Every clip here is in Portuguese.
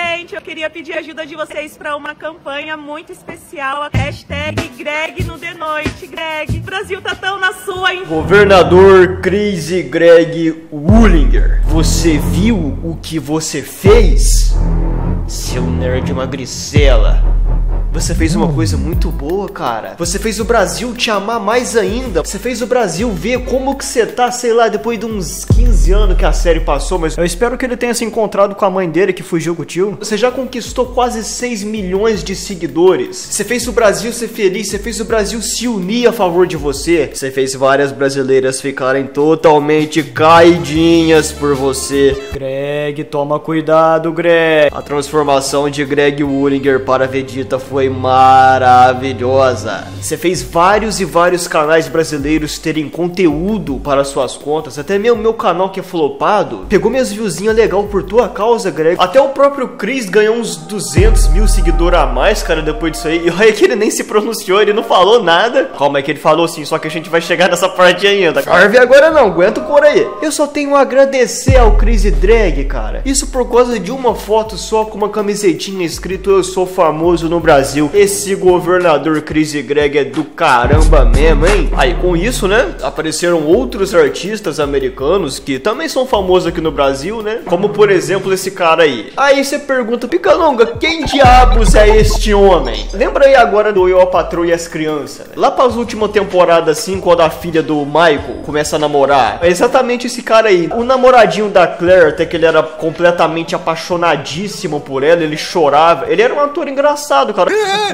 gente, eu queria pedir a ajuda de vocês para uma campanha muito especial, a hashtag Greg no The Noite. Greg, o Brasil tá tão na sua, hein? Governador Crazy Greg Ullinger, você viu o que você fez? Seu nerd magricela. Você fez uma coisa muito boa, cara. Você fez o Brasil te amar mais ainda. Você fez o Brasil ver como que você tá, sei lá, depois de uns 15 anos que a série passou. Mas eu espero que ele tenha se encontrado com a mãe dele que fugiu com o tio. Você já conquistou quase 6 milhões de seguidores. Você fez o Brasil ser feliz. Você fez o Brasil se unir a favor de você. Você fez várias brasileiras ficarem totalmente caidinhas por você. Greg, toma cuidado, Greg. A transformação de Greg Ullinger para Vegeta foi maravilhosa. Você fez vários e vários canais brasileiros terem conteúdo para suas contas. Até mesmo meu canal que é flopado pegou minhas viewzinhas legal por tua causa, Greg. Até o próprio Chris ganhou uns 200 mil seguidores a mais, cara, depois disso aí. E olha que ele nem se pronunciou, ele não falou nada. Calma, é que ele falou sim, só que a gente vai chegar nessa parte ainda. Harvey agora não, aguenta por aí. Eu só tenho a agradecer ao Crazy Drag, cara. Isso por causa de uma foto só com uma camisetinha escrito "Eu sou famoso no Brasil". Esse governador Crazy Greg é do caramba mesmo, hein? Aí com isso, né, apareceram outros artistas americanos que também são famosos aqui no Brasil, né? Como por exemplo esse cara aí. Aí você pergunta, Picalonga, quem diabos é este homem? Lembra aí agora do Eu, a Patroa e as Crianças? Lá para as últimas temporadas assim, quando a filha do Michael começa a namorar. É exatamente esse cara aí. O namoradinho da Claire, até que ele era completamente apaixonadíssimo por ela, ele chorava. Ele era um ator engraçado, cara.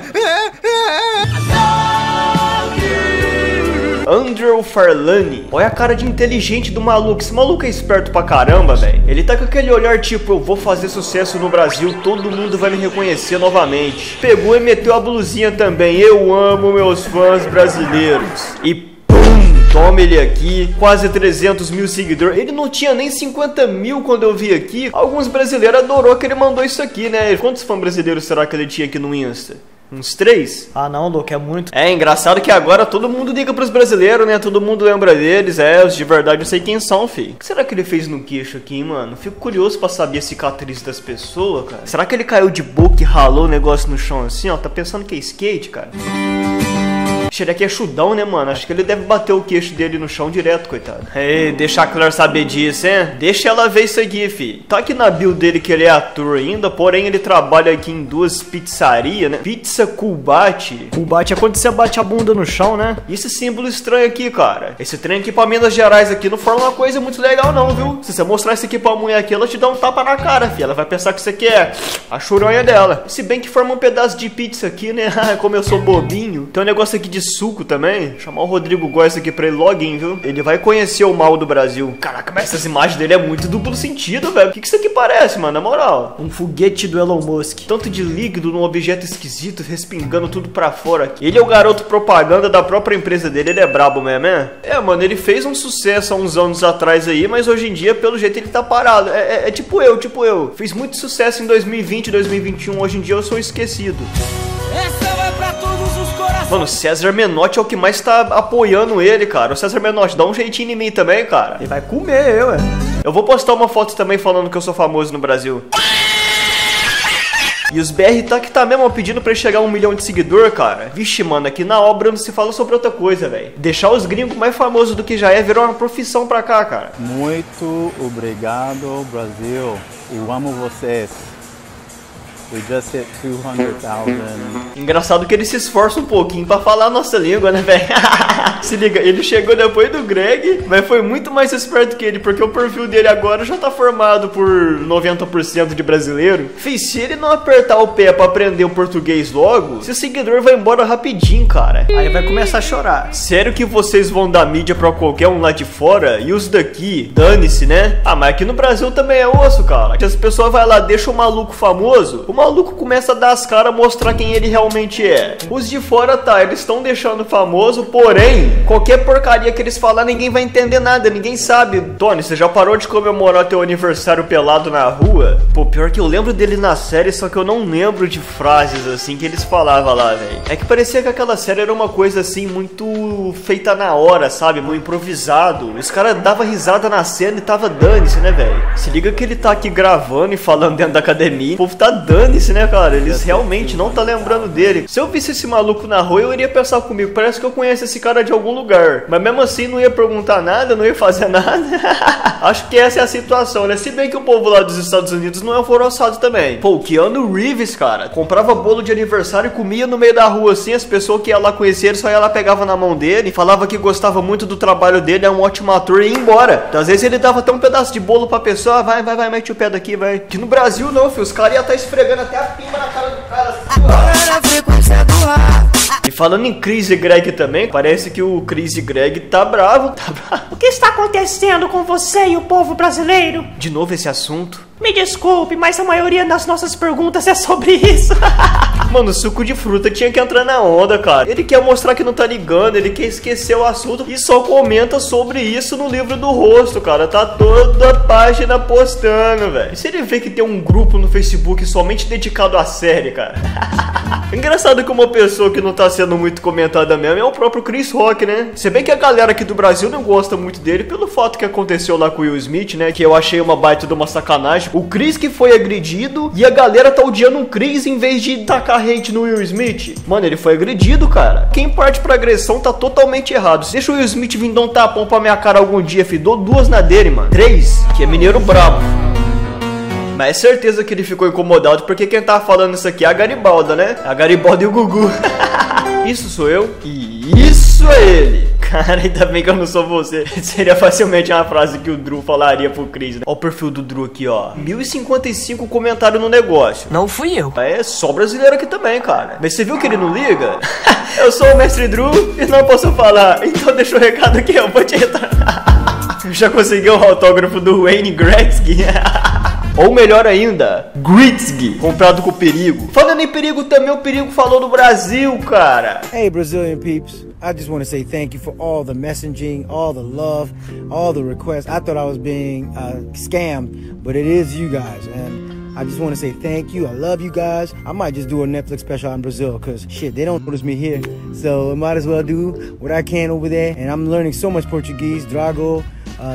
Andrew Farlane. Olha a cara de inteligente do maluco. Esse maluco é esperto pra caramba, velho. Ele tá com aquele olhar tipo, eu vou fazer sucesso no Brasil, todo mundo vai me reconhecer novamente. Pegou e meteu a blusinha também. Eu amo meus fãs brasileiros. E toma ele aqui, quase 300 mil seguidores. Ele não tinha nem 50 mil quando eu vi aqui. Alguns brasileiros adorou que ele mandou isso aqui, né? Quantos fãs brasileiros será que ele tinha aqui no Insta? Uns 3? Ah não, louco, é muito. É engraçado que agora todo mundo liga pros brasileiros, né? Todo mundo lembra deles. É, os de verdade eu sei quem são, fi. O que será que ele fez no queixo aqui, hein, mano? Fico curioso pra saber a cicatriz das pessoas, cara. Será que ele caiu de boca e ralou o negócio no chão assim, ó? Tá pensando que é skate, cara? Ele aqui é chudão, né, mano? Acho que ele deve bater o queixo dele no chão direto, coitado. Ei, deixa a Claire saber disso, hein? Deixa ela ver isso aqui, fi. Tá aqui na bio dele que ele é ator ainda, porém ele trabalha aqui em 2 pizzarias, né? Pizza Culbate. Culbate é quando você bate a bunda no chão, né? E esse símbolo estranho aqui, cara. Esse trem aqui pra Minas Gerais aqui não forma uma coisa muito legal não, viu? Se você mostrar isso aqui pra mulher aqui, ela te dá um tapa na cara, fi. Ela vai pensar que isso aqui é a churonha dela. Se bem que forma um pedaço de pizza aqui, né? Como eu sou bobinho. Tem um negócio aqui de suco também. Vou chamar o Rodrigo Góes aqui pra ele login, viu? Ele vai conhecer o mal do Brasil. Caraca, mas essas imagens dele é muito duplo sentido, velho. O que isso aqui parece, mano? Na moral. Um foguete do Elon Musk. Tanto de líquido num objeto esquisito, respingando tudo pra fora aqui. Ele é o garoto propaganda da própria empresa dele. Ele é brabo mesmo, né? É, mano, ele fez um sucesso há uns anos atrás aí, mas hoje em dia, pelo jeito, ele tá parado. É tipo eu. Fiz muito sucesso em 2020, 2021. Hoje em dia eu sou esquecido. Essa vai pra todos os corações. Mano, o César Menotti é o que mais tá apoiando ele, cara. O César Menotti, dá um jeitinho em mim também, cara. Ele vai comer, eu, Eu vou postar uma foto também falando que eu sou famoso no Brasil. E os BR tá que tá mesmo pedindo pra ele chegar a 1 milhão de seguidor, cara. Vixe, mano, aqui na obra não se fala sobre outra coisa, velho. Deixar os gringos mais famosos do que já é virou uma profissão pra cá, cara. Muito obrigado, Brasil. Eu amo vocês. We just hit 200,000. Engraçado que ele se esforça um pouquinho pra falar a nossa língua, né, velho? Se liga, ele chegou depois do Greg, mas foi muito mais esperto que ele, porque o perfil dele agora já tá formado por 90% de brasileiro. Fez, se ele não apertar o pé pra aprender o português logo, seu seguidor vai embora rapidinho, cara. Aí vai começar a chorar. Sério que vocês vão dar mídia pra qualquer um lá de fora? E os daqui? Dane-se, né? Ah, mas aqui no Brasil também é osso, cara. Que as pessoas vão lá, deixa o maluco famoso, o maluco começa a dar as caras, mostrar quem ele realmente é. Os de fora, tá, eles estão deixando famoso, porém, Qualquer porcaria que eles falar, ninguém vai entender nada, ninguém sabe. Tony, você já parou de comemorar teu aniversário pelado na rua? Pô, pior que eu lembro dele na série, só que eu não lembro de frases assim que eles falavam lá, velho. É que parecia que aquela série era uma coisa assim, muito feita na hora, sabe? Muito improvisado. Os caras davam risada na cena e tava dane-se, né, velho? Se liga que ele tá aqui gravando e falando dentro da academia. O povo tá dane-se, né, cara? Eles realmente não tá lembrando dele. Se eu visse esse maluco na rua, eu iria pensar comigo, parece que eu conheço esse cara de algum lugar. Mas mesmo assim, não ia perguntar nada, não ia fazer nada. Acho que essa é a situação, né? Se bem que o povo lá dos Estados Unidos não é alvoroçado também. Pô, o Keanu Reeves, cara, comprava bolo de aniversário e comia no meio da rua assim. As pessoas que iam lá conhecer ele, só ia lá, pegava na mão dele, falava que gostava muito do trabalho dele, é um ótimo ator e ia embora. Então, às vezes ele dava até um pedaço de bolo pra pessoa, vai, mete o pé daqui, vai. Que no Brasil não, filho, os caras iam estar esfregando até a pimba na cara do cara assim, E falando em Chris e Greg também, parece que o Chris e Greg tá bravo. O que está acontecendo com você e o povo brasileiro? De novo esse assunto. Me desculpe, mas a maioria das nossas perguntas é sobre isso. Mano, o suco de fruta tinha que entrar na onda, cara. Ele quer mostrar que não tá ligando, ele quer esquecer o assunto e só comenta sobre isso no livro do rosto, cara. Tá toda a página postando, velho. E se ele vê que tem um grupo no Facebook somente dedicado à série, cara? Engraçado que uma pessoa que não tá sendo muito comentada mesmo é o próprio Chris Rock, né? Se bem que a galera aqui do Brasil não gosta muito dele pelo fato que aconteceu lá com o Will Smith, né? Que eu achei uma baita de uma sacanagem. O Chris que foi agredido e a galera tá odiando o Chris em vez de tacar hate no Will Smith. Mano, ele foi agredido, cara. Quem parte pra agressão tá totalmente errado. Deixa o Will Smith vir dar um tapão pra minha cara algum dia, filho. Dou 2 na dele, mano. 3, que é mineiro brabo. Mas é certeza que ele ficou incomodado, porque quem tá falando isso aqui é a Garibalda, né? A Garibalda e o Gugu. Isso sou eu e isso é ele. Cara, ainda bem que eu não sou você. Seria facilmente uma frase que o Drew falaria pro Chris, né? Ó o perfil do Drew aqui, ó. 1055 comentários no negócio. Não fui eu. É só brasileiro aqui também, cara. Mas você viu que ele não liga? Eu sou o Mestre Drew e não posso falar. Então deixa o recado aqui, eu vou te retornar. Já conseguiu o autógrafo do Wayne Gretzky? Ou melhor ainda, Gretzky, comprado com o Perigo. Falando em Perigo também, o Perigo falou do Brasil, cara. Hey Brazilian peeps, I just want to say thank you for all the messaging, all the love, all the requests. I thought I was being scammed, but it is you guys, and I just want to say thank you. I love you guys. I might just do a Netflix special in Brazil, because shit, they don't notice me here. So I might as well do what I can over there. And I'm learning so much Portuguese. Drago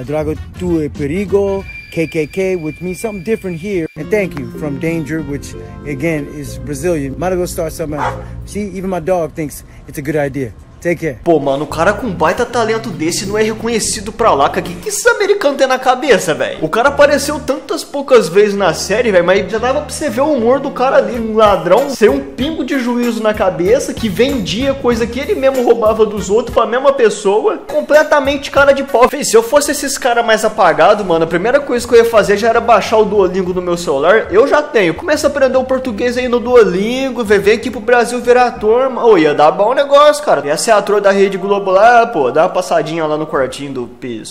tu é perigo. KKK with me, something different here. And thank you from Danger, which again is Brazilian. Might as well start something else. See, even my dog thinks it's a good idea. Take care. Pô, mano, o cara com baita talento desse não é reconhecido pra lá. Que esse americano tem na cabeça, velho? O cara apareceu tantas poucas vezes na série, velho, mas já dava pra você ver o humor do cara ali. Um ladrão sem um pingo de juízo na cabeça, que vendia coisa que ele mesmo roubava dos outros pra mesma pessoa. Completamente cara de pau. Se eu fosse esses caras mais apagados, mano, a primeira coisa que eu ia fazer já era baixar o Duolingo no meu celular. Eu já tenho. Começa a aprender o português aí no Duolingo, vem aqui pro Brasil virar ator. Ô, ia dar bom negócio, cara. Essa é a ator da Rede Globo lá, pô, dá uma passadinha lá no quartinho do piso.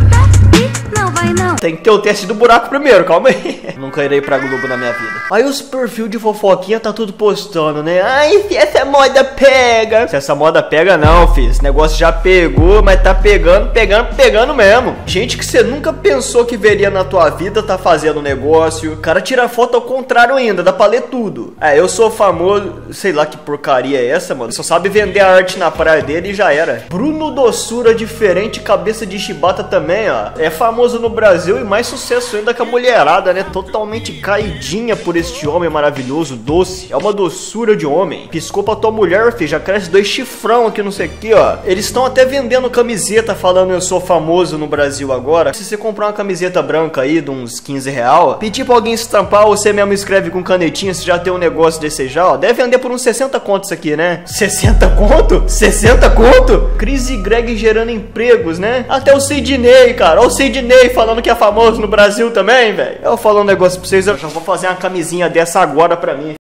Não vai não. Tem que ter o teste do buraco primeiro, calma aí. Nunca irei pra Globo na minha vida. Aí os perfil de fofoquinha tá tudo postando, né? Ai, se essa moda pega. Se essa moda pega não, filho. Esse negócio já pegou, mas tá pegando mesmo. Gente que você nunca pensou que veria na tua vida tá fazendo negócio. O cara tira foto ao contrário ainda, dá pra ler tudo. É, eu sou famoso, sei lá que porcaria é essa, mano. Só sabe vender a arte na praia dele e já era. Bruno Doçura diferente, cabeça de chibata também, ó. É famoso no Brasil e mais sucesso ainda que a mulherada, né? Totalmente caidinha por este homem maravilhoso, doce. É uma doçura de homem. Piscou pra tua mulher, filho, já cresce 2 chifrão aqui, não sei o que, ó. Eles estão até vendendo camiseta falando eu sou famoso no Brasil agora. Se você comprar uma camiseta branca aí de uns 15 real, pedir pra alguém estampar ou você mesmo escreve com canetinha, se já tem um negócio desse já, ó. Deve vender por uns 60 contos isso aqui, né? 60 conto? 60 conto? Chris e Greg gerando empregos, né? Até o Sidney, cara. Ó o Sidney falando que é famoso no Brasil também, velho. Eu falo um negócio pra vocês, eu já vou fazer uma camisinha dessa agora pra mim.